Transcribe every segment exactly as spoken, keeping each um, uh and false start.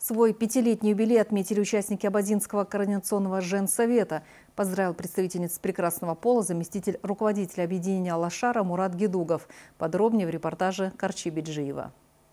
Свой пятилетний юбилей отметили участники Абазинского координационного женсовета. Поздравил представительниц прекрасного пола заместитель руководителя объединения «Алашара» Мурат Гедугов. Подробнее в репортаже Карчи Биджиева.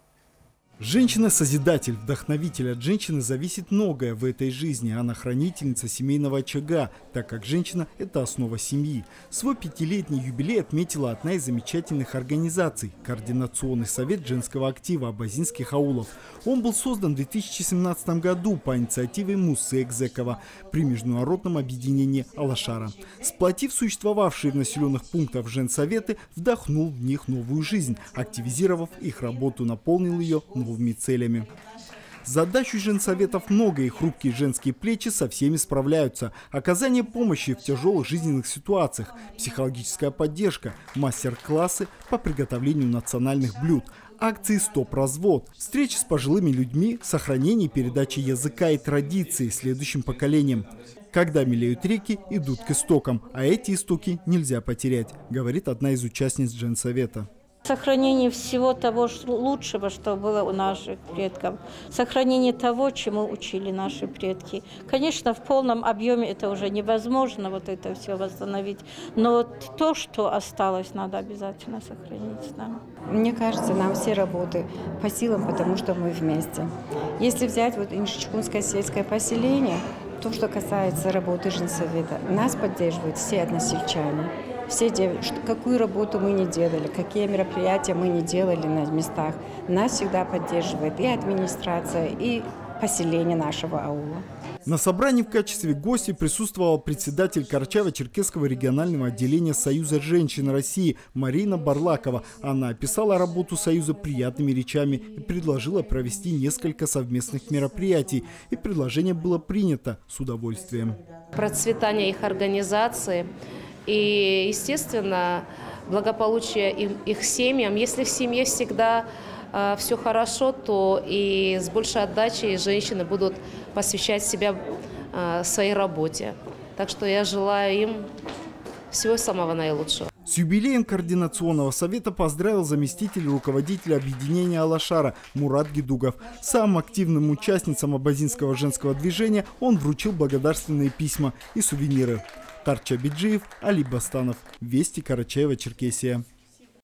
Женщина-созидатель, вдохновитель. От женщины зависит многое в этой жизни. Она хранительница семейного очага, так как женщина – это основа семьи. Свой пятилетний юбилей отметила одна из замечательных организаций – Координационный совет женского актива абазинских аулов. Он был создан в две тысячи семнадцатом году по инициативе Муссы Экзекова при международном объединении «Алашара». Сплотив существовавшие в населенных пунктах женсоветы, вдохнул в них новую жизнь, активизировав их работу, наполнил ее новыми целями. Задач у женсоветов много, и хрупкие женские плечи со всеми справляются. Оказание помощи в тяжелых жизненных ситуациях, психологическая поддержка, мастер-классы по приготовлению национальных блюд, акции «Стоп-развод», встречи с пожилыми людьми, сохранение и передача языка и традиций следующим поколениям. Когда мелеют реки, идут к истокам, а эти истоки нельзя потерять, говорит одна из участниц женсовета. Сохранение всего того лучшего, что было у наших предков. Сохранение того, чему учили наши предки. Конечно, в полном объеме это уже невозможно, вот это все восстановить. Но то, что осталось, надо обязательно сохранить. Да. Мне кажется, нам все работы по силам, потому что мы вместе. Если взять вот Иншичкунское сельское поселение, то, что касается работы женсовета, нас поддерживают все односельчане. Все девушки, какую работу мы не делали, какие мероприятия мы не делали на местах, нас всегда поддерживает и администрация, и поселение нашего аула. На собрании в качестве гостя присутствовала председатель Карачаево-Черкесского регионального отделения Союза женщин России Марина Барлакова. Она описала работу Союза приятными речами и предложила провести несколько совместных мероприятий. И предложение было принято с удовольствием. Процветание их организации и, естественно, благополучие им, их семьям. Если в семье всегда э, все хорошо, то и с большей отдачей женщины будут посвящать себя э, своей работе. Так что я желаю им всего самого наилучшего. С юбилеем Координационного совета поздравил заместитель руководителя объединения «Алашара» Мурат Гедугов. Самым активным участницам абазинского женского движения он вручил благодарственные письма и сувениры. Карчи Биджиев, Али Бастанов. Вести, Карачаево-Черкесия.